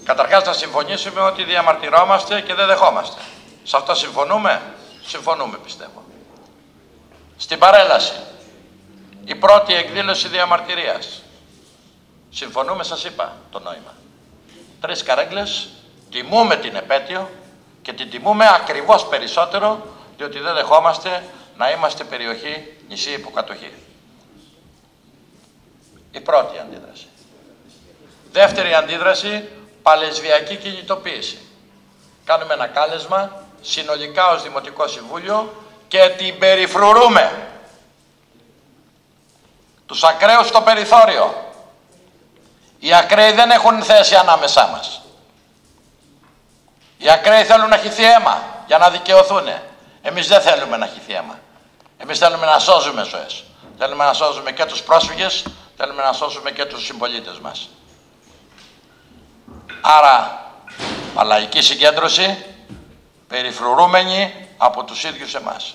Καταρχάς να συμφωνήσουμε ότι διαμαρτυρόμαστε και δεν δεχόμαστε. Σε αυτό συμφωνούμε? Συμφωνούμε, πιστεύω. Στην παρέλαση, η πρώτη εκδήλωση διαμαρτυρίας. Συμφωνούμε, σας είπα το νόημα. 3 καρέγκλες, τιμούμε την επέτειο και την τιμούμε ακριβώς περισσότερο, διότι δεν δεχόμαστε να είμαστε περιοχή νησί υποκατοχή. Η πρώτη αντίδραση. Δεύτερη αντίδραση, παλαισβιακή κινητοποίηση. Κάνουμε ένα κάλεσμα συνολικά ως Δημοτικό Συμβούλιο και την περιφρουρούμε. Τους ακραίους στο περιθώριο. Οι ακραίοι δεν έχουν θέση ανάμεσά μας. Οι ακραίοι θέλουν να χυθεί αίμα για να δικαιωθούν. Εμείς δεν θέλουμε να χυθεί αίμα. Εμείς θέλουμε να σώζουμε ζωές. Θέλουμε να σώζουμε και τους πρόσφυγες, θέλουμε να σώσουμε και τους συμπολίτες μας. Άρα, παλαϊκή συγκέντρωση, περιφρουρούμενη από τους ίδιους εμάς.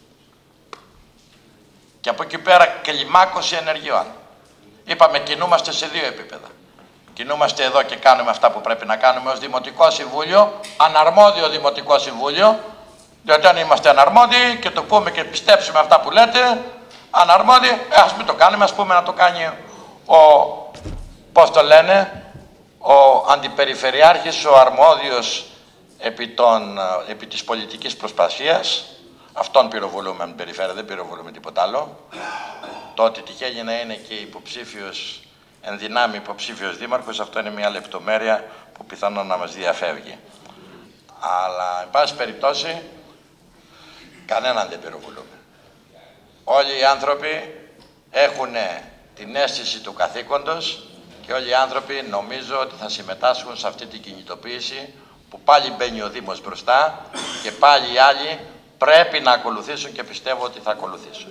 Και από εκεί πέρα κλιμάκωση ενεργειών. Είπαμε, κινούμαστε σε 2 επίπεδα. Κινούμαστε εδώ και κάνουμε αυτά που πρέπει να κάνουμε ως Δημοτικό Συμβούλιο, αναρμόδιο Δημοτικό Συμβούλιο, διότι αν είμαστε αναρμόδιοι και το πούμε και πιστέψουμε αυτά που λέτε, αναρμόδιοι, ας μην το κάνουμε, ας πούμε να το κάνει πώς το λένε, ο Αντιπεριφερειάρχης, ο αρμόδιος επί της πολιτικής προσπασίας. Αυτόν πυροβολούμε με την περιφέρεια, δεν πυροβολούμε τίποτα άλλο. Το ότι τυχαίνει να είναι και υποψήφιος, εν δυνάμει υποψήφιος δήμαρχος, αυτό είναι μια λεπτομέρεια που πιθανόν να μας διαφεύγει. Αλλά, εν πάση περιπτώσει, κανέναν δεν πυροβολούμε. Όλοι οι άνθρωποι έχουν την αίσθηση του καθήκοντος και όλοι οι άνθρωποι νομίζω ότι θα συμμετάσχουν σε αυτή την κινητοποίηση που πάλι μπαίνει ο Δήμος μπροστά και πάλι οι άλλοι πρέπει να ακολουθήσουν και πιστεύω ότι θα ακολουθήσουν.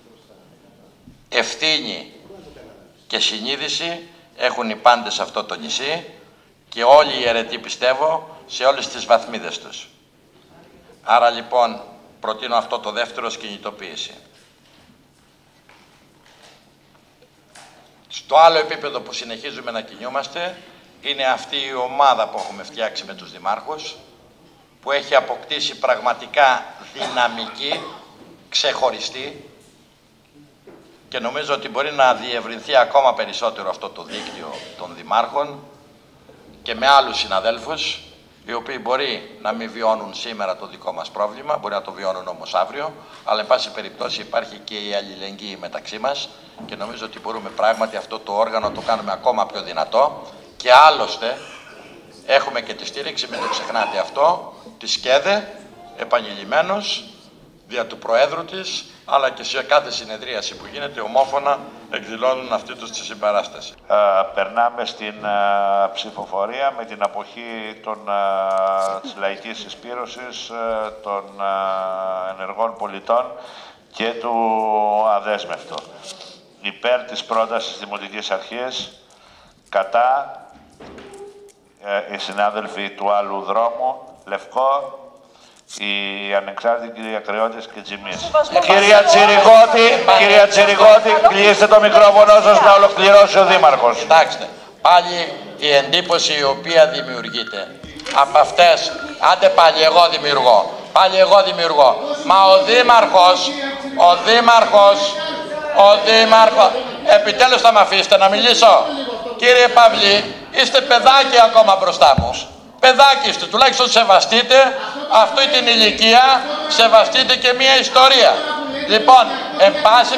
Ευθύνη και συνείδηση έχουν οι πάντες σε αυτό το νησί και όλοι οι αιρετοί πιστεύω σε όλες τις βαθμίδες τους. Άρα λοιπόν προτείνω αυτό το δεύτερο ως κινητοποίηση. Στο άλλο επίπεδο που συνεχίζουμε να κινούμαστε είναι αυτή η ομάδα που έχουμε φτιάξει με τους δημάρχους, που έχει αποκτήσει πραγματικά δυναμική, ξεχωριστή και νομίζω ότι μπορεί να διευρυνθεί ακόμα περισσότερο αυτό το δίκτυο των δημάρχων και με άλλους συναδέλφους, οι οποίοι μπορεί να μην βιώνουν σήμερα το δικό μας πρόβλημα, μπορεί να το βιώνουν όμως αύριο, αλλά εν πάση περιπτώσει υπάρχει και η αλληλεγγύη μεταξύ μας και νομίζω ότι μπορούμε πράγματι αυτό το όργανο να το κάνουμε ακόμα πιο δυνατό και άλλωστε έχουμε και τη στήριξη, μην το ξεχνάτε αυτό, τη ΣΚΕΔΕ, επανειλημμένως, δια του Προέδρου της, αλλά και σε κάθε συνεδρίαση που γίνεται ομόφωνα εκδηλώνουν αυτή τους τη συμπαράσταση. Περνάμε στην ψηφοφορία με την αποχή της λαϊκής συσπήρωσης, των ενεργών πολιτών και του αδέσμευτου. Υπέρ της πρότασης Δημοτικής Αρχής, κατά οι συνάδελφοι του άλλου δρόμου, Λευκό, οι ανεξάρτητοι κυρία Κρεώτης και Τζιμής. Κυρία Τσιρικώτη, κλείστε το μικρόφωνο σας να ολοκληρώσει ο Δήμαρχος. Κοιτάξτε, πάλι η εντύπωση η οποία δημιουργείται από αυτές, άντε πάλι εγώ δημιουργώ, μα ο Δήμαρχος, επιτέλους θα με αφήσετε να μιλήσω. Κύριε Παυλή, είστε παιδάκι ακόμα μπροστά μου. Παιδάκι είστε, τουλάχιστον σεβαστείτε αυτή την ηλικία, σεβαστείτε και μια ιστορία. Λοιπόν, εν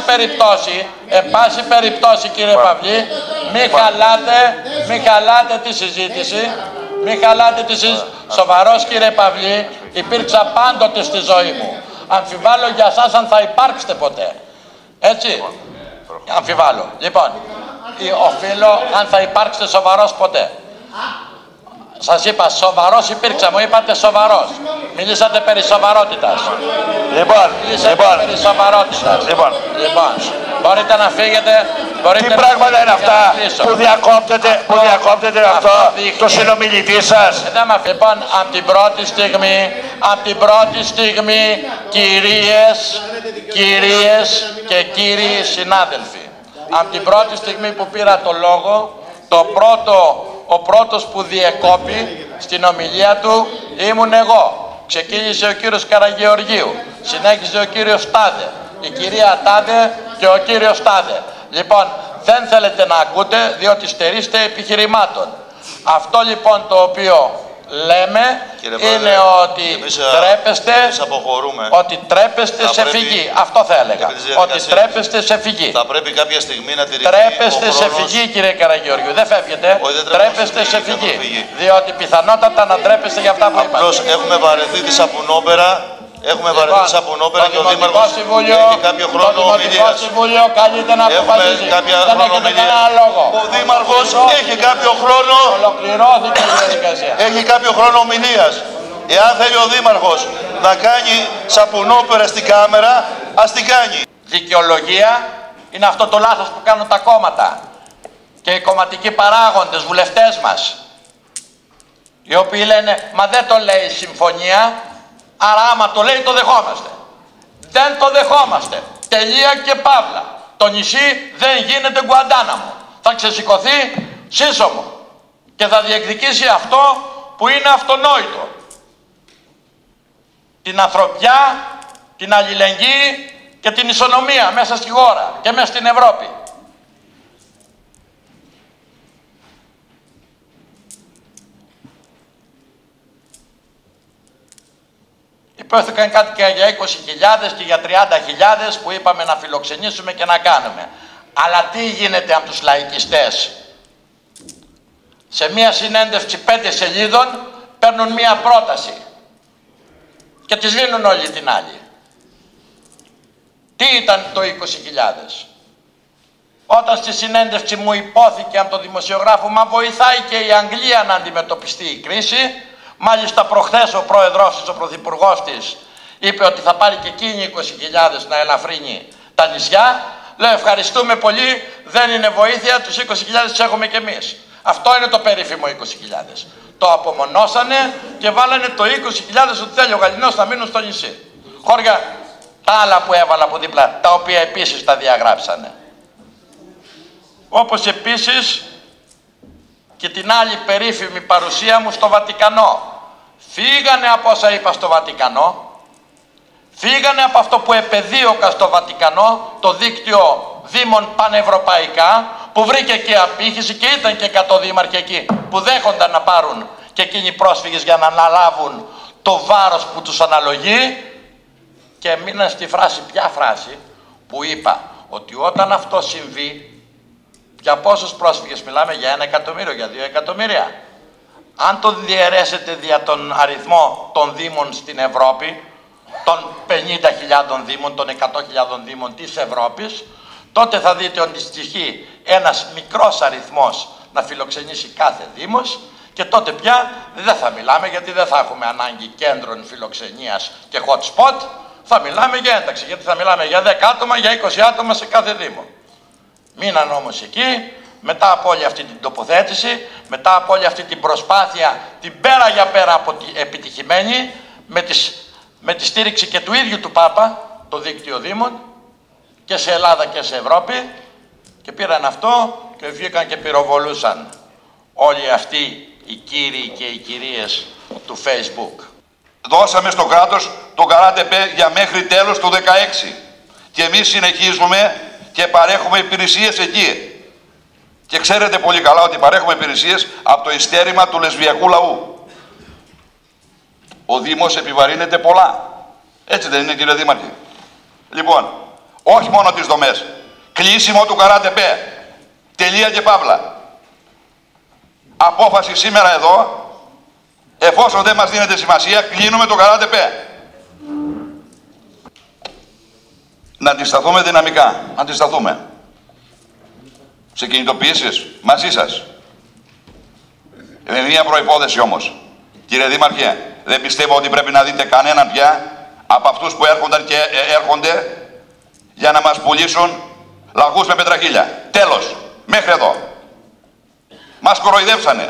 πάση περιπτώσει κύριε Παυλή, μην χαλάτε τη συζήτηση, Σοβαρός κύριε Παυλή, υπήρξα πάντοτε στη ζωή μου. Αμφιβάλλω για σας αν θα υπάρξετε ποτέ. Έτσι, αμφιβάλλω. Λοιπόν, οφείλω αν θα υπάρξετε σοβαρός ποτέ. Σας είπα σοβαρός υπήρξα, μου είπατε σοβαρός. Μιλήσατε περί σοβαρότητας. Λοιπόν, μπορείτε να φύγετε. Τι πράγματα είναι αυτά που διακόπτετε αυτό το συνομιλητή σας. Λοιπόν, από την πρώτη στιγμή, κυρίες και κύριοι συνάδελφοι, από την πρώτη στιγμή που πήρα το λόγο, Ο πρώτος που διεκόπη στην ομιλία του ήμουν εγώ. Ξεκίνησε ο κύριος Καραγεωργίου, συνέχιζε ο κύριος Τάδε, η κυρία Τάδε και ο κύριος Τάδε. Λοιπόν, δεν θέλετε να ακούτε διότι στερείστε επιχειρημάτων. Αυτό λοιπόν το οποίο λέμε είναι ότι τρέπεστε σε φυγή. Αυτό θα έλεγα. Ότι τρέπεστε σε φυγή. Θα πρέπει κάποια στιγμή να τηρηθεί. Τρέπεστε σε φυγή, κύριε Καραγεωργίου. Δεν φεύγετε. Τρέπεστε σε φυγή. Διότι πιθανότατα να τρέπεστε για αυτά που είπατε. Απλώς έχουμε βαρεθεί τη σαπουνόπερα. Έχουμε βαρεθεί τη σαπουνόπερα και ο Δήμαρχος έχει κάποιο χρόνο ομιλίας. Το Δημοτικό Συμβούλιο καλείται να αποφασίσει. Δεν έχετε κανένα λόγο. Ο Δήμαρχος έχει κάποιο χρόνο. Ολοκληρώθηκε η διαδικασία. Έχει κάποιο χρόνο ομιλίας. Εάν θέλει ο Δήμαρχος να κάνει σαπουνόπερα στην κάμερα, ας την κάνει. Δικαιολογία είναι αυτό το λάθος που κάνουν τα κόμματα και οι κομματικοί παράγοντες, βουλευτές μας, οι οποίοι λένε μα δεν το λέει η συμφωνία, άρα άμα το λέει το δεχόμαστε. Δεν το δεχόμαστε. Τελεία και παύλα. Το νησί δεν γίνεται Γκουαντάναμο. Θα ξεσηκωθεί σύσσωμο και θα διεκδικήσει αυτό που είναι αυτονόητο. Την ανθρωπιά, την αλληλεγγύη και την ισονομία μέσα στη χώρα και μέσα στην Ευρώπη. Υπόθηκαν κάτι και για 20.000 και για 30.000 που είπαμε να φιλοξενήσουμε και να κάνουμε. Αλλά τι γίνεται από τους λαϊκιστές? Σε μία συνέντευξη 5 σελίδων παίρνουν μία πρόταση και τη σβήνουν όλοι την άλλη. Τι ήταν το 20.000? Όταν στη συνέντευξη μου υπόθηκε από τον δημοσιογράφο μα βοηθάει και η Αγγλία να αντιμετωπιστεί η κρίση, μάλιστα προχθές ο πρόεδρος της, ο πρωθυπουργός της, είπε ότι θα πάρει και εκείνη 20.000 να ελαφρύνει τα νησιά. Λέω ευχαριστούμε πολύ, δεν είναι βοήθεια, τους 20.000 τους έχουμε κι εμείς. Αυτό είναι το περίφημο 20.000. Το απομονώσανε και βάλανε το 20.000 ότι θέλει ο Γαληνός να μείνουν στο νησί. Χώρια τα άλλα που έβαλα από δίπλα, τα οποία επίσης τα διαγράψανε. Όπως επίσης και την άλλη περίφημη παρουσία μου στο Βατικανό. Φύγανε από όσα είπα στο Βατικανό, φύγανε από αυτό που επεδίωκα στο Βατικανό, το δίκτυο δήμων πανευρωπαϊκά, που βρήκε και απήχηση και ήταν και 100 δήμαρχοι εκεί που δέχονταν να πάρουν και εκείνοι πρόσφυγες για να αναλάβουν το βάρος που τους αναλογεί, και μείναν στη φράση, ποια φράση, που είπα ότι όταν αυτό συμβεί, για πόσους πρόσφυγες μιλάμε? Για 1 εκατομμύριο, για 2 εκατομμύρια. Αν το διαιρέσετε δια τον αριθμό των δήμων στην Ευρώπη, των 50.000 δήμων, των 100.000 δήμων της Ευρώπης, τότε θα δείτε ότι στοιχεί ένας μικρός αριθμός να φιλοξενήσει κάθε δήμος, και τότε πια δεν θα μιλάμε, γιατί δεν θα έχουμε ανάγκη κέντρων φιλοξενίας και hot spot, θα μιλάμε για ένταξη, γιατί θα μιλάμε για 10 άτομα, για 20 άτομα σε κάθε δήμο. Μείναν όμως εκεί, μετά από όλη αυτή την τοποθέτηση, μετά από όλη αυτή την προσπάθεια, την πέρα για πέρα από επιτυχημένη, με τη στήριξη και του ίδιου του Πάπα, το δίκτυο Δήμων, και σε Ελλάδα και σε Ευρώπη, και πήραν αυτό και βγήκαν και πυροβολούσαν όλοι αυτοί οι κύριοι και οι κυρίες του Facebook. Δώσαμε στο κράτος το ΚΑΡΑΤΕΠΕ για μέχρι τέλος του 2016 και εμείς συνεχίζουμε και παρέχουμε υπηρεσίες εκεί. Και ξέρετε πολύ καλά ότι παρέχουμε υπηρεσίες από το ειστέρημα του λεσβιακού λαού. Ο Δήμος επιβαρύνεται πολλά. Έτσι δεν είναι, κύριε Δήμαρχε? Λοιπόν, όχι μόνο τις δομές. Κλείσιμο του ΚΑΡΑΤΕΠΕ. Τελεία και παύλα. Απόφαση σήμερα εδώ, εφόσον δεν μας δίνεται σημασία, κλείνουμε το ΚΑΡΑΤΕΠΕ. Να αντισταθούμε δυναμικά. Να αντισταθούμε. Σε κινητοποιήσεις μαζί σας. Με μία προϋπόθεση όμως. Κύριε Δήμαρχε, δεν πιστεύω ότι πρέπει να δείτε κανέναν πια από αυτούς που έρχονταν και έρχονται για να μας πουλήσουν λαγούς με πετραχίλια. Τέλος. Μέχρι εδώ. Μας κοροϊδεύσανε.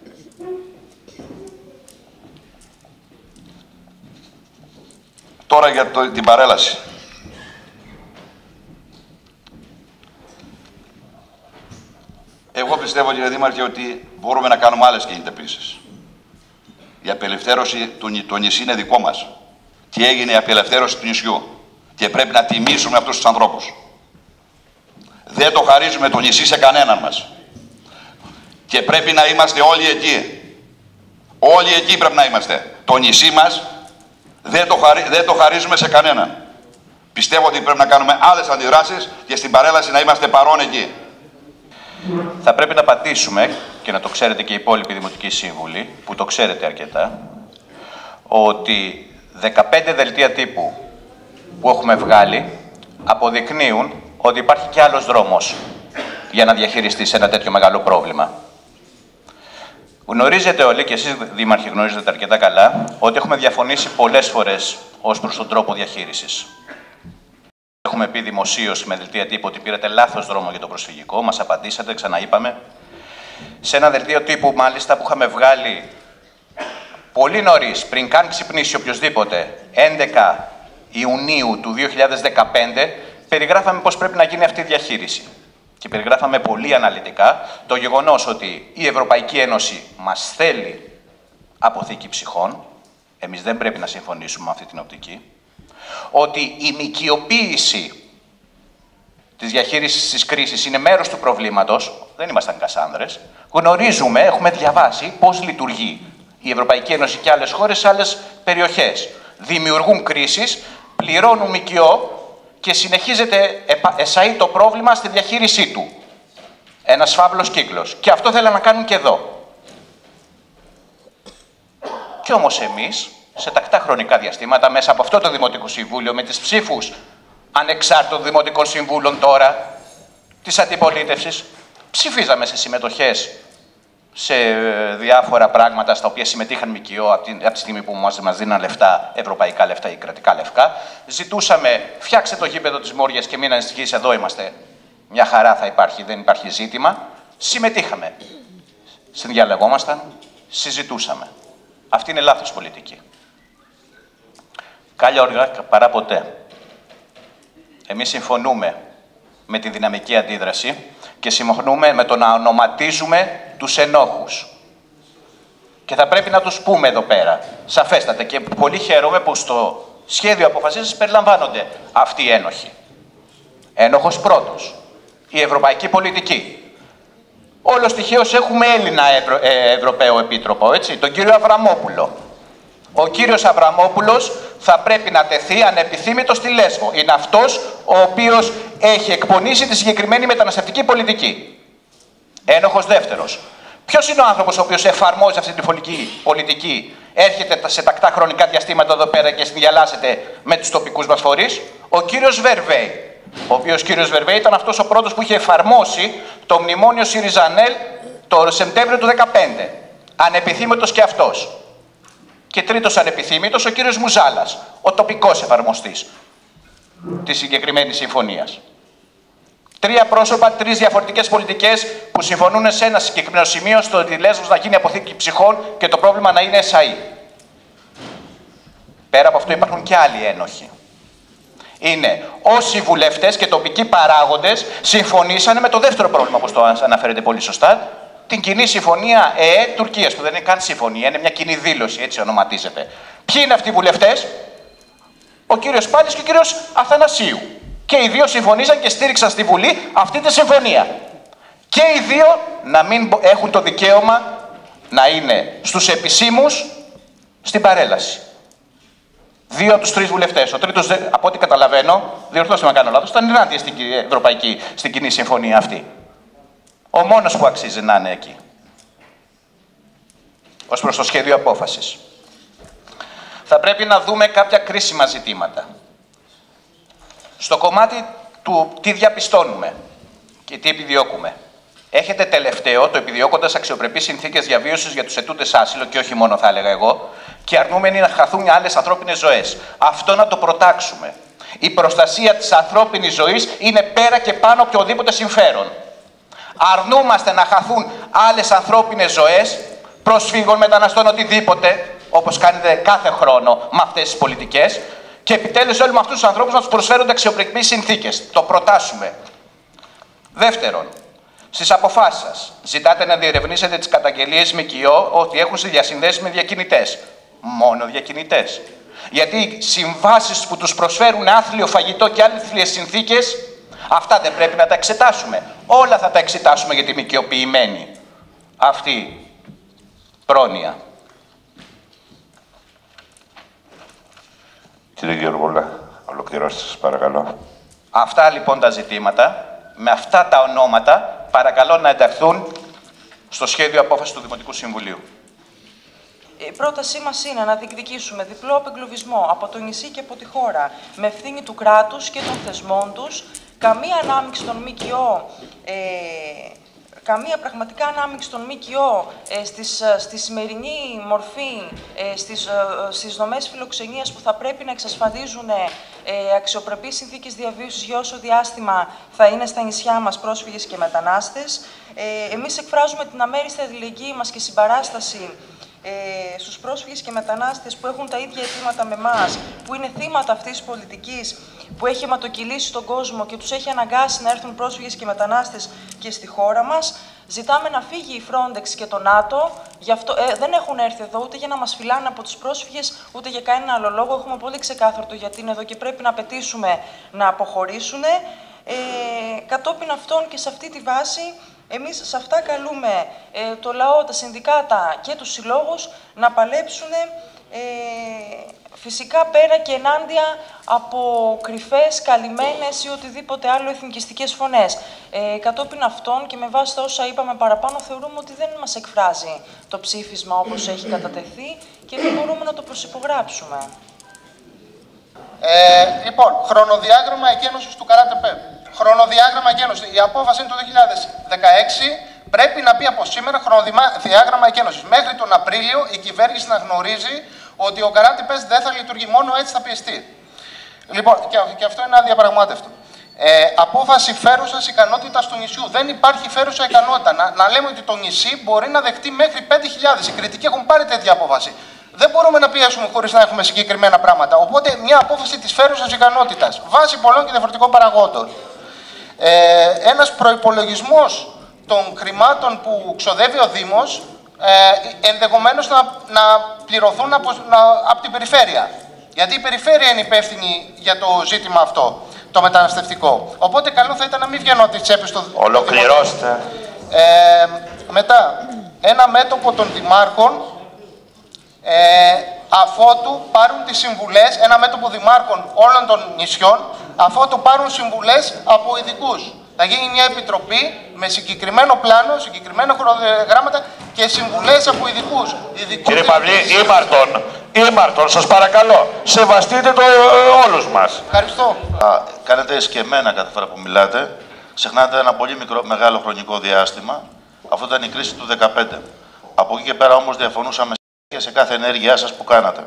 Τώρα για την παρέλαση. Εγώ πιστεύω πιστεύω, κύριε Δήμαρχε, ότι μπορούμε να κάνουμε άλλες κινητοποιήσεις. Η απελευθέρωση του νησί είναι δικό μας. Και έγινε η απελευθέρωση του νησιού. Και πρέπει να τιμήσουμε αυτούς τους ανθρώπους. Δεν το χαρίζουμε το νησί σε κανέναν μας. Και πρέπει να είμαστε όλοι εκεί. Όλοι εκεί πρέπει να είμαστε. Το νησί μας δεν το χαρίζουμε σε κανέναν. Πιστεύω ότι πρέπει να κάνουμε άλλες αντιδράσεις και στην παρέλαση να είμαστε παρόν εκεί. Θα πρέπει να πατήσουμε, και να το ξέρετε και οι υπόλοιποι δημοτικοί σύμβουλοι, που το ξέρετε αρκετά, ότι 15 δελτία τύπου που έχουμε βγάλει αποδεικνύουν ότι υπάρχει και άλλος δρόμος για να διαχειριστείς ένα τέτοιο μεγάλο πρόβλημα. Γνωρίζετε όλοι, και εσείς δήμαρχοι γνωρίζετε αρκετά καλά, ότι έχουμε διαφωνήσει πολλές φορές ως προς τον τρόπο διαχείρισης. Έχουμε πει δημοσίως με δελτία τύπου ότι πήρατε λάθος δρόμο για το προσφυγικό, μας απαντήσατε, ξαναείπαμε. Σε ένα δελτίο τύπου, μάλιστα, που είχαμε βγάλει πολύ νωρίς, πριν καν ξυπνήσει οποιοδήποτε, 11 Ιουνίου του 2015, περιγράφαμε πώς πρέπει να γίνει αυτή η διαχείριση. Και περιγράφαμε πολύ αναλυτικά το γεγονός ότι η Ευρωπαϊκή Ένωση μας θέλει αποθήκη ψυχών, εμείς δεν πρέπει να συμφωνήσουμε με αυτή την οπτική, ότι η μικιοποίηση της διαχείρισης της κρίσης είναι μέρος του προβλήματος, δεν ήμασταν Κασάνδρες, γνωρίζουμε, έχουμε διαβάσει πώς λειτουργεί η Ευρωπαϊκή Ένωση και άλλες χώρες σε άλλες περιοχές. Δημιουργούν κρίσεις, πληρώνουν μικιό και συνεχίζεται εσαΐ το πρόβλημα στη διαχείρισή του. Ένας φαύλος κύκλος. Και αυτό θέλουν να κάνουν και εδώ. Κι όμως εμείς, σε τακτά χρονικά διαστήματα, μέσα από αυτό το Δημοτικό Συμβούλιο, με τις ψήφους ανεξάρτητων Δημοτικών Συμβούλων τώρα, της αντιπολίτευσης, ψηφίζαμε σε συμμετοχές σε διάφορα πράγματα στα οποία συμμετείχαν ΜΚΟ από τη στιγμή που μας δίναν λεφτά, ευρωπαϊκά λεφτά ή κρατικά λεφτά. Ζητούσαμε, φτιάξτε το γήπεδο της Μόριας και μην ανησυχείς, εδώ είμαστε. Μια χαρά θα υπάρχει, δεν υπάρχει ζήτημα. Συμμετείχαμε. Συνδιαλεγόμασταν, συζητούσαμε. Αυτή είναι λάθος πολιτική. Κάλλια όργα παρά ποτέ. Εμείς συμφωνούμε με τη δυναμική αντίδραση και συμφωνούμε με το να ονοματίζουμε τους ενόχους. Και θα πρέπει να τους πούμε εδώ πέρα, σαφέστατα, και πολύ χαίρομαι που στο σχέδιο αποφασής περιλαμβάνονται αυτοί οι ένοχοι. Ένοχος πρώτος, η ευρωπαϊκή πολιτική. Όλος τυχαίως έχουμε Έλληνα Ευρωπαίο Επίτροπο, έτσι, τον κύριο Αβραμόπουλο. Ο κύριος Αβραμόπουλος θα πρέπει να τεθεί ανεπιθύμητος στη Λέσβο. Είναι αυτός ο οποίος έχει εκπονήσει τη συγκεκριμένη μεταναστευτική πολιτική. Ένοχος δεύτερος. Ποιος είναι ο άνθρωπος ο οποίος εφαρμόζει αυτή την πολιτική, έρχεται σε τακτά χρονικά διαστήματα εδώ πέρα και συνδιαλάσσεται με τους τοπικούς μας φορείς? Ο κύριος Βερβέη. Ο οποίος κύριος Βερβέη ήταν αυτός ο πρώτος που είχε εφαρμόσει το μνημόνιο ΣΥΡΙΖΑΝΕΛ το Σεπτέμβριο του 2015. Ανεπιθύμητος και αυτός. Και τρίτος ανεπιθύμητος, ο κύριος Μουζάλας, ο τοπικός εφαρμοστής της συγκεκριμένης συμφωνίας. Τρία πρόσωπα, τρεις διαφορετικές πολιτικές που συμφωνούν σε ένα συγκεκριμένο σημείο, στο ότι η Λέσβος να γίνει αποθήκη ψυχών και το πρόβλημα να είναι εσαΐ. Πέρα από αυτό υπάρχουν και άλλοι ένοχοι. Είναι όσοι βουλευτές και τοπικοί παράγοντες συμφωνήσανε με το δεύτερο πρόβλημα, όπως το αναφέρετε πολύ σωστά, την κοινή συμφωνία ΕΕ-Τουρκίας, που δεν είναι καν συμφωνία, είναι μια κοινή δήλωση, έτσι ονοματίζεται. Ποιοι είναι αυτοί οι βουλευτές? Ο κύριος Πάλης και ο κύριος Αθανασίου. Και οι δύο συμφωνήσαν και στήριξαν στη Βουλή αυτή τη συμφωνία. Και οι δύο να μην έχουν το δικαίωμα να είναι στους επισήμους στην παρέλαση. Δύο από τους τρεις βουλευτές. Ο τρίτος, από ό,τι καταλαβαίνω, διορθώστε με αν κάνω λάθος, ήταν ενάντια στην κοινή συμφωνία αυτή. Ο μόνος που αξίζει να είναι εκεί. Ως προς το σχέδιο απόφασης. Θα πρέπει να δούμε κάποια κρίσιμα ζητήματα. Στο κομμάτι του τι διαπιστώνουμε και τι επιδιώκουμε. Έχετε τελευταίο, το επιδιώκοντας αξιοπρεπείς συνθήκες διαβίωσης για τους ετούντες άσυλο, και όχι μόνο θα έλεγα εγώ, και αρνούμενοι να χαθούν άλλες ανθρώπινες ζωές. Αυτό να το προτάξουμε. Η προστασία της ανθρώπινης ζωής είναι πέρα και πάνω από οδήποτε συμφέρον. Αρνούμαστε να χαθούν άλλες ανθρώπινες ζωές, προσφύγων, μεταναστών, οτιδήποτε, όπως κάνετε κάθε χρόνο με αυτές τις πολιτικές, και επιτέλους όλοι με αυτούς τους ανθρώπους να τους προσφέρονται αξιοπρεπείς συνθήκες. Το προτάσουμε. Δεύτερον, Στις αποφάσεις σας ζητάτε να διερευνήσετε τις καταγγελίες ΜΚΟ ότι έχουν διασυνδέσει με διακινητές. Μόνο διακινητές. Γιατί οι συμβάσεις που τους προσφέρουν άθλιο φαγητό και άθλιες συνθήκες, αυτά δεν πρέπει να τα εξετάσουμε. Όλα θα τα εξετάσουμε για τη μικιοποιημένη αυτή πρόνοια. Κύριε Γεωργούλα, ολοκληρώστε σας παρακαλώ. Αυτά λοιπόν τα ζητήματα, με αυτά τα ονόματα, παρακαλώ να ενταχθούν στο σχέδιο απόφασης του Δημοτικού Συμβουλίου. Η πρότασή μας είναι να διεκδικήσουμε διπλό απεγκλωβισμό από το νησί και από τη χώρα, με ευθύνη του κράτους και των θεσμών τους, καμία ανάμειξη των ΜΚΟ, καμία πραγματικά ανάμειξη των ΜΚΟ στη σημερινή μορφή, στις δομές φιλοξενίας που θα πρέπει να εξασφαλίζουν αξιοπρεπείς συνθήκες διαβίωσης για όσο διάστημα θα είναι στα νησιά μας πρόσφυγες και μετανάστες. Εμείς εκφράζουμε την αμέριστη αλληλεγγύη μας και συμπαράσταση στους πρόσφυγες και μετανάστες που έχουν τα ίδια αιτήματα με εμάς, που είναι θύματα αυτής της πολιτικής που έχει αιματοκυλήσει τον κόσμο και τους έχει αναγκάσει να έρθουν πρόσφυγες και μετανάστες και στη χώρα μας. Ζητάμε να φύγει η Frontex και το ΝΑΤΟ, γι' αυτό δεν έχουν έρθει εδώ ούτε για να μας φυλάνε από τους πρόσφυγες, ούτε για κανένα άλλο λόγο. Έχουμε πολύ ξεκάθαρο το γιατί είναι εδώ και πρέπει να απαιτήσουμε να αποχωρήσουν. Κατόπιν αυτών και σε αυτή τη βάση, εμείς σε αυτά καλούμε το λαό, τα συνδικάτα και τους συλλόγους να παλέψουν φυσικά πέρα και ενάντια από κρυφές, καλυμμένες ή οτιδήποτε άλλο εθνικιστικές φωνές. Κατόπιν αυτών και με βάση τα όσα είπαμε παραπάνω, θεωρούμε ότι δεν μας εκφράζει το ψήφισμα όπως έχει κατατεθεί και δεν μπορούμε να το προσυπογράψουμε. Λοιπόν, χρονοδιάγραμμα εκένωσης του Καράτε-Πέ. Χρονοδιάγραμμα εκένωσης. Η απόφαση είναι το 2016. Πρέπει να πει από σήμερα χρονοδιάγραμμα εκένωσης. Μέχρι τον Απρίλιο η κυβέρνηση να γνωρίζει ότι ο Καράτε-Πέ δεν θα λειτουργεί. Μόνο έτσι θα πιεστεί. Λοιπόν, και αυτό είναι αδιαπραγμάτευτο. Απόφαση φέρουσας ικανότητας του νησιού. Δεν υπάρχει φέρουσα ικανότητα. Να λέμε ότι το νησί μπορεί να δεχτεί μέχρι 5.000. Οι Κρητικοί έχουν πάρει τέτοια απόφαση. Δεν μπορούμε να πιέσουμε χωρίς να έχουμε συγκεκριμένα πράγματα. Οπότε, μια απόφαση της φέρουσας ικανότητας βάσει πολλών και διαφορετικών παραγόντων. Ένας προϋπολογισμός των χρημάτων που ξοδεύει ο Δήμος, ενδεχομένως να πληρωθούν από την περιφέρεια. Γιατί η περιφέρεια είναι υπεύθυνη για το ζήτημα αυτό, το μεταναστευτικό. Οπότε καλό θα ήταν να μην βγαίνω από τις τσέπες του Δημοτικού. Ολοκληρώστε. Μετά, ένα μέτωπο των δημάρχων, αφότου πάρουν τις συμβουλές, ένα μέτωπο δημάρχων όλων των νησιών, αφότου πάρουν συμβουλές από ειδικούς. Θα γίνει μια επιτροπή με συγκεκριμένο πλάνο, συγκεκριμένα χρονοδιαγράμματα και συμβουλές από ειδικούς. Κύριε Παυλή, ήμαρτον, σας παρακαλώ, σεβαστείτε το όλους μας. Ευχαριστώ. Κάνετε εσκεμμένα κάθε φορά που μιλάτε. Ξεχνάτε ένα πολύ μεγάλο χρονικό διάστημα. Αυτό ήταν η κρίση του 2015. Από εκεί και πέρα όμως διαφωνούσαμε σε κάθε ενέργειά σας που κάνατε.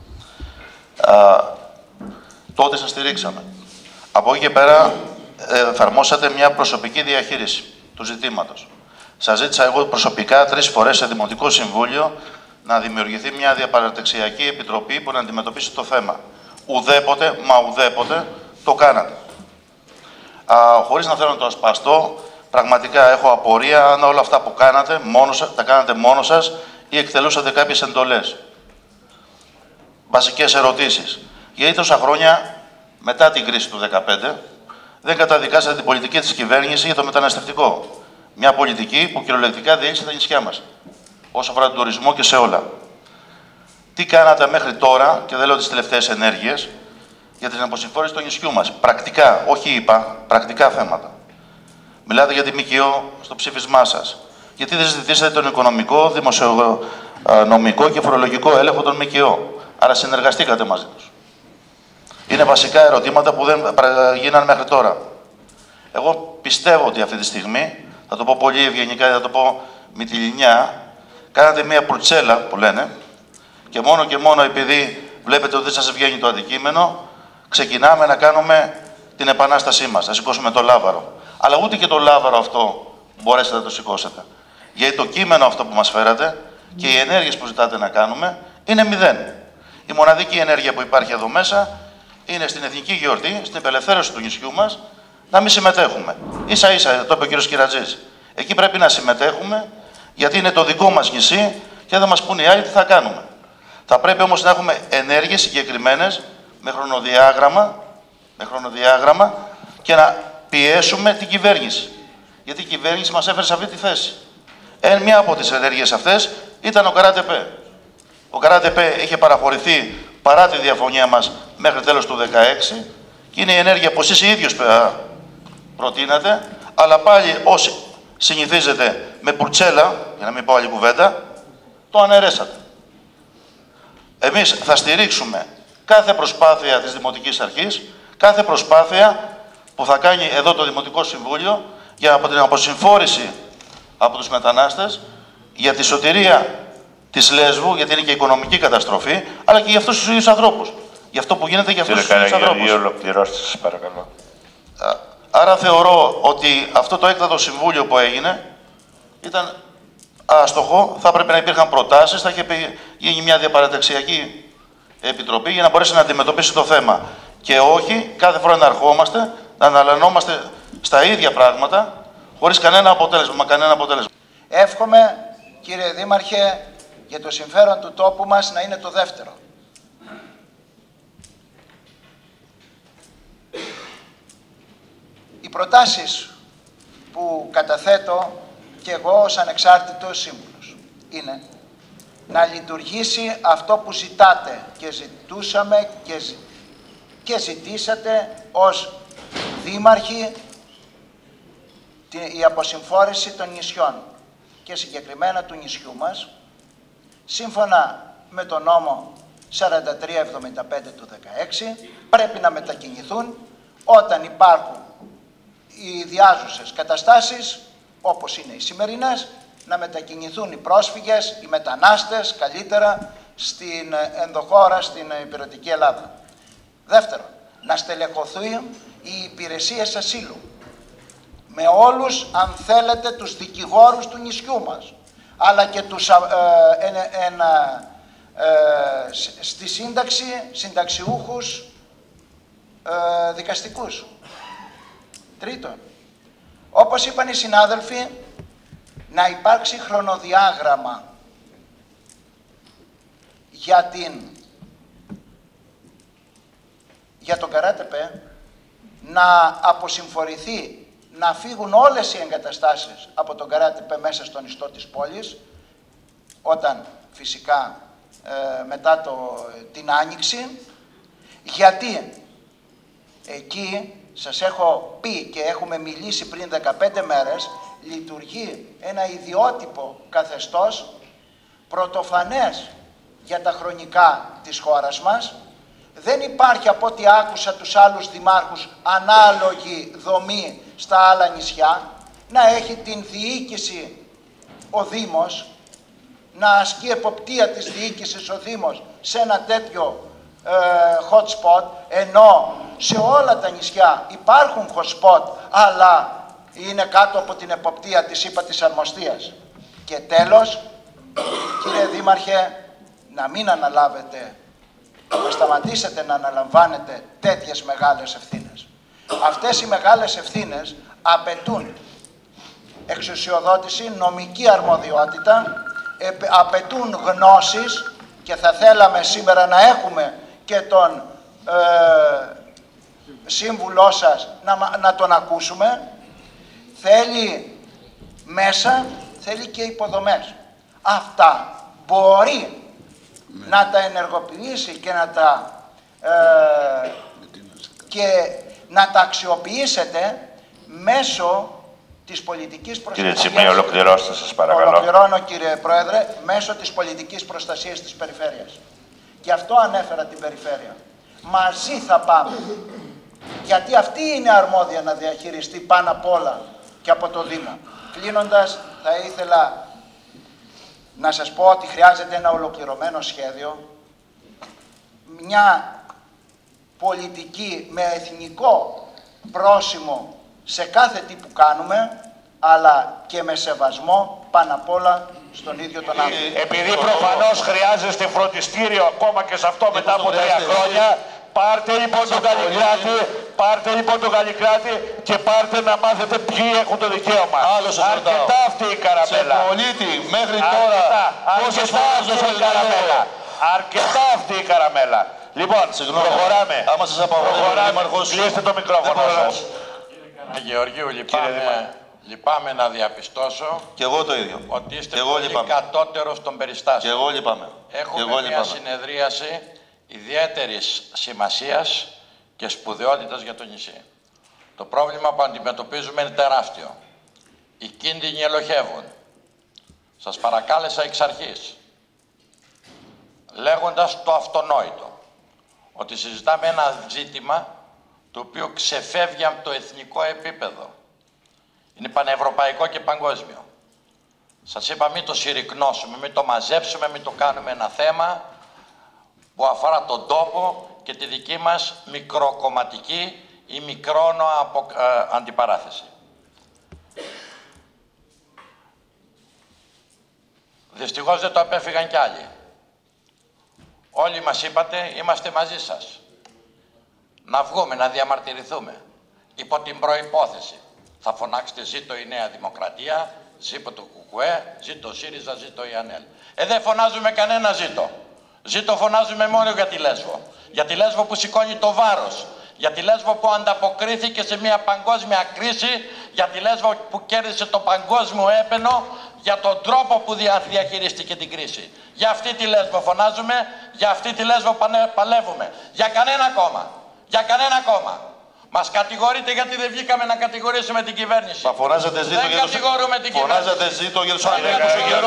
Τότε σας στηρίξαμε. Από εκεί και πέρα εφαρμόσατε μια προσωπική διαχείριση του ζητήματος. Σας ζήτησα εγώ προσωπικά 3 φορές σε Δημοτικό Συμβούλιο να δημιουργηθεί μια διαπαραταξιακή επιτροπή που να αντιμετωπίσει το θέμα. Ουδέποτε, μα ουδέποτε το κάνατε. Χωρίς να θέλω να το ασπαστώ, πραγματικά έχω απορία αν όλα αυτά που κάνατε τα κάνατε μόνο σας ή εκτελούσατε κάποιες εντολές. Βασικές ερωτήσεις. Γιατί τόσα χρόνια μετά την κρίση του 2015 δεν καταδικάσατε την πολιτική της κυβέρνησης για το μεταναστευτικό. Μια πολιτική που κυριολεκτικά διέλυσε τα νησιά μας, όσο αφορά τον τουρισμό και σε όλα. Τι κάνατε μέχρι τώρα, και δεν λέω τις τελευταίες ενέργειες, για την αποσυμφόρηση του νησιού μας. Πρακτικά, όχι είπα, πρακτικά θέματα. Μιλάτε για τη ΜΚΟ στο ψήφισμά σας. Γιατί δεν ζητήσατε τον οικονομικό, δημοσιονομικό και φορολογικό έλεγχο των ΜΚΟ. Άρα συνεργαστήκατε μαζί τους. Είναι βασικά ερωτήματα που δεν γίνανε μέχρι τώρα. Εγώ πιστεύω ότι αυτή τη στιγμή, θα το πω πολύ ευγενικά, θα το πω με τη λινιά, κάνατε μία πουρτσέλα που λένε και μόνο επειδή βλέπετε ότι δεν σας βγαίνει το αντικείμενο, ξεκινάμε να κάνουμε την επανάστασή μας, να σηκώσουμε το λάβαρο. Αλλά ούτε και το λάβαρο αυτό μπορέσατε να το σηκώσετε. Γιατί το κείμενο αυτό που μας φέρατε και οι ενέργειες που ζητάτε να κάνουμε είναι 0. Η μοναδική ενέργεια που υπάρχει εδώ μέσα είναι στην εθνική γιορτή, στην απελευθέρωση του νησιού μας, να μην συμμετέχουμε. Ίσα-ίσα, το είπε ο κ. Κυρατζής. Εκεί πρέπει να συμμετέχουμε, γιατί είναι το δικό μας νησί και θα μας πούνε οι άλλοι τι θα κάνουμε. Θα πρέπει όμως να έχουμε ενέργειες συγκεκριμένες, με χρονοδιάγραμμα και να πιέσουμε την κυβέρνηση. Γιατί η κυβέρνηση μας έφερε σε αυτή τη θέση. Μια από τις ενέργειες αυτές ήταν ο ΚΑΡΑΤΕΠΕ. Ο ΚΑΡΑΤΕΠΕ είχε παραχωρηθεί παρά τη διαφωνία μας μέχρι τέλος του 2016 και είναι η ενέργεια που εσείς οι ίδιος προτείνατε, αλλά πάλι όσοι συνηθίζετε με πουρτσέλα, για να μην πω άλλη κουβέντα, το αναιρέσατε. Εμείς θα στηρίξουμε κάθε προσπάθεια της Δημοτικής Αρχής, κάθε προσπάθεια που θα κάνει εδώ το Δημοτικό Συμβούλιο για την αποσυμφόρηση από τους μετανάστες, για τη σωτηρία της Λέσβου, γιατί είναι και οικονομική καταστροφή, αλλά και για αυτούς τους ίδιους ανθρώπους. Για αυτό που γίνεται για αυτούς τους ίδιους ανθρώπους. Ολοκληρώστε, σας παρακαλώ. Άρα θεωρώ ότι αυτό το έκτατο συμβούλιο που έγινε ήταν άστοχο, θα έπρεπε να υπήρχαν προτάσεις, θα είχε γίνει μια διαπαραταξιακή επιτροπή για να μπορέσει να αντιμετωπίσει το θέμα. Και όχι κάθε φορά να ερχόμαστε, να αναλωνόμαστε στα ίδια πράγματα, χωρίς κανένα αποτέλεσμα. Εύχομαι, κύριε Δήμαρχε, για το συμφέρον του τόπου μας να είναι το δεύτερο. Οι προτάσεις που καταθέτω και εγώ ως ανεξάρτητος σύμβουλος είναι να λειτουργήσει αυτό που ζητάτε και ζητούσαμε και ζητήσατε ως δήμαρχοι, η αποσυμφόρηση των νησιών και συγκεκριμένα του νησιού μας, σύμφωνα με τον νόμο 4375 του 2016, πρέπει να μετακινηθούν όταν υπάρχουν οι ιδιάζουσες καταστάσεις, όπως είναι οι σημερινές, να μετακινηθούν οι πρόσφυγες, οι μετανάστες, καλύτερα, στην ενδοχώρα, στην υπηρετική Ελλάδα. Δεύτερον, να στελεχωθούν οι υπηρεσίες ασύλου, με όλους, αν θέλετε, τους δικηγόρους του νησιού μας, αλλά και τους στη σύνταξη, συνταξιούχους δικαστικούς. Τρίτον, όπως είπαν οι συνάδελφοι, να υπάρξει χρονοδιάγραμμα για τον ΚΑΡΑΤΕΠΕ, να αποσυμφορηθεί, να φύγουν όλες οι εγκαταστάσεις από τον ΚΑΡΑΤΕΠΕ μέσα στον ιστό της πόλης, όταν φυσικά μετά την Άνοιξη, γιατί εκεί σας έχω πει και έχουμε μιλήσει πριν 15 μέρες, λειτουργεί ένα ιδιότυπο καθεστώς πρωτοφανές για τα χρονικά της χώρας μας. Δεν υπάρχει, από ό,τι άκουσα τους άλλους δημάρχους, ανάλογη δομή στα άλλα νησιά, να έχει την διοίκηση ο Δήμος, να ασκεί εποπτεία της διοίκησης ο Δήμος σε ένα τέτοιο hot spot, ενώ σε όλα τα νησιά υπάρχουν hot spot, αλλά είναι κάτω από την εποπτεία της ύπατης αρμοστίας. Και τέλος, κύριε Δήμαρχε, να μην αναλάβετε, να σταματήσετε να αναλαμβάνετε τέτοιες μεγάλες ευθύνες. Αυτές οι μεγάλες ευθύνες απαιτούν εξουσιοδότηση, νομική αρμοδιότητα, απαιτούν γνώσεις, και θα θέλαμε σήμερα να έχουμε και τον σύμβουλό σας να τον ακούσουμε. Θέλει μέσα, θέλει και υποδομές. Αυτά μπορεί να τα ενεργοποιήσει και να τα αξιοποιήσετε μέσω της πολιτικής προστασίας. Κύριε Τσιμί, ολοκληρώστε, σας παρακαλώ. Ολοκληρώνω, κύριε Πρόεδρε, μέσω της πολιτικής προστασίας της περιφέρειας. Γι' αυτό ανέφερα την περιφέρεια. Μαζί θα πάμε. Γιατί αυτή είναι αρμόδια να διαχειριστεί πάνω απ' όλα και από το Δήμο. Κλείνοντας, θα ήθελα να σας πω ότι χρειάζεται ένα ολοκληρωμένο σχέδιο, μια πολιτική με εθνικό πρόσημο σε κάθε τι που κάνουμε, αλλά και με σεβασμό πάνω απ' όλα στον ίδιο τον άνθρωπο. Επειδή προφανώς χρειάζεστε φροντιστήριο ακόμα και σε αυτό μετά από 3 χρόνια, Πάρτε λοιπόν τον Καλλικράτη, και πάρτε να μάθετε ποιοι έχουν το δικαίωμα. Αρκετά αυτή η καραμέλα. Σε πολίτη μέχρι τώρα πόσες φορές δώσατε καραμέλα. Αρκετά αυτή η καραμέλα. Λοιπόν, προχωράμε. Άμα σας απαγορεύει ο Δήμαρχος, κλείστε το μικρόφωνο σας. Γεωργίου, λυπάμαι να διαπιστώσω και εγώ το ίδιο. ότι είστε πολύ κατώτερος των περιστάσεων. Και εγώ λυπάμαι. Έχουμε μια συνεδρίαση ιδιαίτερης σημασίας και σπουδαιότητας για το νησί. Το πρόβλημα που αντιμετωπίζουμε είναι τεράστιο. Οι κίνδυνοι ελοχεύουν. Σας παρακάλεσα εξ αρχής, λέγοντας το αυτονόητο, ότι συζητάμε ένα ζήτημα το οποίο ξεφεύγει από το εθνικό επίπεδο. Είναι πανευρωπαϊκό και παγκόσμιο. Σας είπα μην το συρρικνώσουμε, μην το μαζέψουμε, μην το κάνουμε ένα θέμα που αφορά τον τόπο και τη δική μας μικροκομματική ή μικρόνο αντιπαράθεση. Δυστυχώς δεν το απέφυγαν κι άλλοι. Όλοι μας είπατε, είμαστε μαζί σας. Να βγούμε, να διαμαρτυρηθούμε. Υπό την προϋπόθεση. Θα φωνάξετε ζήτω η Νέα Δημοκρατία, ζήτω το ΚΚΕ, ζήτω ο ΣΥΡΙΖΑ, ζήτω η ΑΝΕΛ. Δεν φωνάζουμε κανένα ζήτω. Ζήτω φωνάζουμε μόνο για τη Λέσβο. Για τη Λέσβο που σηκώνει το βάρος. Για τη Λέσβο που ανταποκρίθηκε σε μια παγκόσμια κρίση. Για τη Λέσβο που κέρδισε το παγκόσμιο έπαινο. Για τον τρόπο που διαχειρίστηκε την κρίση. Για αυτή τη Λέσβο φωνάζουμε. Για αυτή τη Λέσβο παλεύουμε. Για κανένα κόμμα. Για κανένα κόμμα. Μας κατηγορείτε γιατί δεν βγήκαμε να κατηγορήσουμε την κυβέρνηση. Μα φωνάζετε ζήτω για τους κυβέρνηση. Φωνάζετε ζήτω για τους ανέκους πόσο καιρό.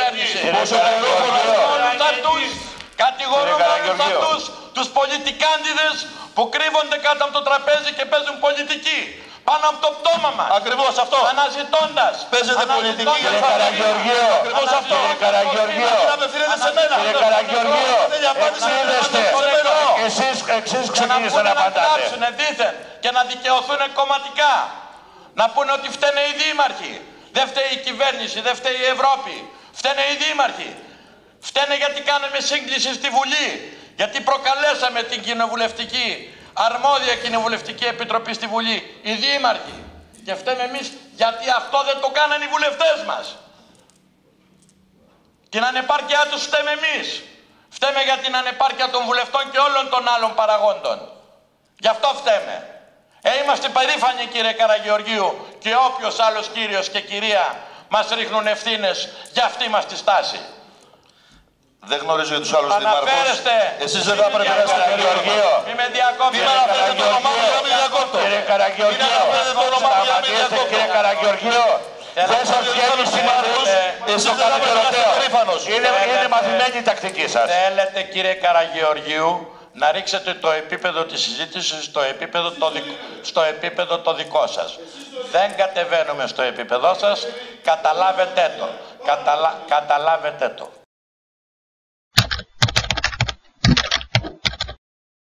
Κατηγορούμε όλους αυτούς τους πολιτικάντιδες που κρύβονται κάτω από το τραπέζι και παίζουν πολιτική. Πάνω από το πτώμα μας. Ακριβώς αυτό. Αναζητώντας. Παίζετε πολιτική Κύριε Καραγεωργίου. Ακριβώς αυτό. Κύριε Καραγεωργίου. Να απευθύνετε σε μένα. Κύριε Καραγεωργίου. Εσείς ξεκίνησατε να απαντάτε. Να δίθεν και να δικαιωθούν κομματικά. Να πούνε ότι φταίνε οι δήμαρχοι. Δεν φταίει η κυβέρνηση, δεν φταίει η Ευρώπη. Φταίνε οι δήμαρχοι. Φταίνε γιατί κάναμε σύγκληση στη Βουλή. Γιατί προκαλέσαμε την κοινοβουλευτική, αρμόδια κοινοβουλευτική επιτροπή στη Βουλή. Οι δήμαρχοι. Και φταίμε εμείς γιατί αυτό δεν το κάνανε οι βουλευτές μας. Την ανεπάρκειά τους φταίμε εμείς. Φταίμε για την ανεπάρκεια των βουλευτών και όλων των άλλων παραγόντων. Γι' αυτό φταίμε. Είμαστε περήφανοι κύριε Καραγεωργίου και όποιος άλλος κύριος και κυρία μας ρίχνουν ευθύνες για αυτή μας τη στάση. Δεν γνωρίζω για τους άλλους δημάρχους. Εσείς δεν θα πρέπει να είστε Καραγεωργίου. Μη με διακόπτετε. Κύριε Καραγεωργίου. Σταματήστε κύριε Καραγεωργίου. Δεν σας βγαίνει συμμάχους. Εσείς δεν θα πρέπει να είστε περήφανος. Είναι μαθημένη η τακτική σας. Θέλετε κύριε Καραγεωργίου να ρίξετε το επίπεδο της συζήτησης στο επίπεδο το δικό σας. Δεν κατεβαίνουμε στο επίπεδό σας. Καταλάβετε το. Καταλάβετε το.